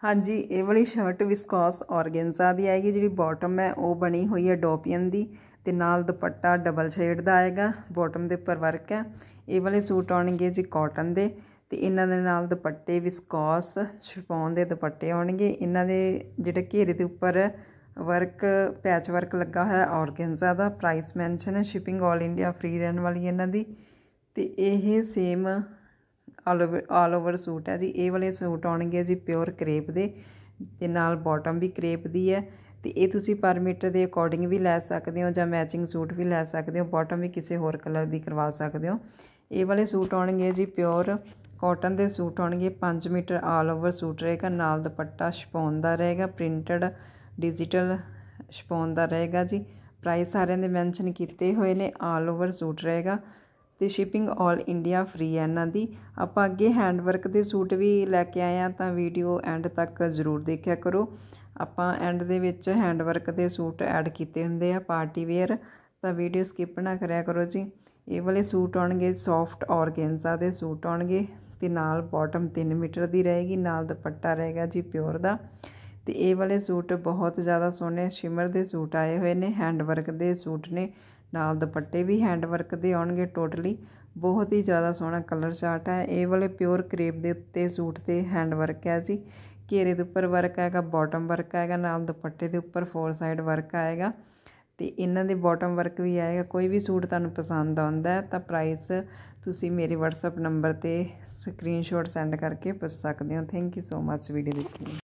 हाँ जी, ये वाली शर्ट विस्कॉस ऑर्गेन्जा दी आएगी। जी बॉटम है वो बनी हुई है डोपियन दी ते नाल दुपट्टा डबल शेड दा आएगा। बॉटम दे उपर वर्क है। ये वाले सूट आउणगे जी कॉटन दे ते इन्हां दे नाल दुपट्टे विस्कॉस शिफॉन दे दुपट्टे आउणगे। इन्हां दे जिहड़े घेरे दे उपर वर्क पैच वर्क लगा होया ऑर्गेन्जा दा। प्राइस मैंशन है, शिपिंग ऑल इंडिया फ्री रहने वाली इन्हां दी ते यह सेम ऑल ओवर सूट है जी। ये वाले सूट आउणगे जी प्योर करेप दे ते नाल बॉटम भी करेप दी है ते ये तुसी पर मीटर के अकॉर्डिंग भी लै सकते हो जां मैचिंग सूट भी लै सकते हो। बॉटम भी किसी होर कलर की करवा सकते हो। ये वाले सूट आउणगे जी प्योर कॉटन के सूट आउणगे। 5 मीटर ऑल ओवर सूट रहेगा। नाल दुपट्टा शिफॉन दा रहेगा, प्रिंटड डिजिटल शिफॉन दा रहेगा जी। प्राइस सारे दे मैंशन किए हुए ने। ऑल ओवर सूट रहेगा तो शिपिंग ऑल इंडिया फ्री है इन्हां दी। आपां अगे हैंडवर्क के सूट भी लैके आए हैं तो वीडियो एंड तक जरूर देखा करो। आपां एंड दे विच हैंडवर्क के सूट ऐड किए हुंदे आ पार्टी वेयर, तो वीडियो स्किप ना करिया करो जी। ये वाले सूट आउणगे सॉफ्ट ऑर्गेन्जा के सूट आउणगे ते नाल बॉटम 3 मीटर की रहेगी। नाल दुपट्टा रहेगा जी प्योर दा। तो ये वाले सूट बहुत ज़्यादा सोहने शिमर के सूट आए हुए ने। हैंडवर्क के सूट ने, नाल दुपट्टे भी हैंडवर्क के आउणगे। टोटली बहुत ही ज़्यादा सोहना कलर चार्ट है। ये वाले प्योर करेप के उत्ते सूट ते हैंडवर्क है जी। घेरे के उपर वर्क आएगा, बॉटम वर्क आएगा, नाल दुपट्टे के उपर 4 साइड वर्क आएगा तो इन्हां दे बॉटम वर्क भी आएगा। कोई भी सूट तुहानूं पसंद आउंदा है तो प्राइस तुसीं मेरे WhatsApp नंबर ते स्क्रीनशॉट सेंड करके पुछ सकते हो। Thank you so much video देखने।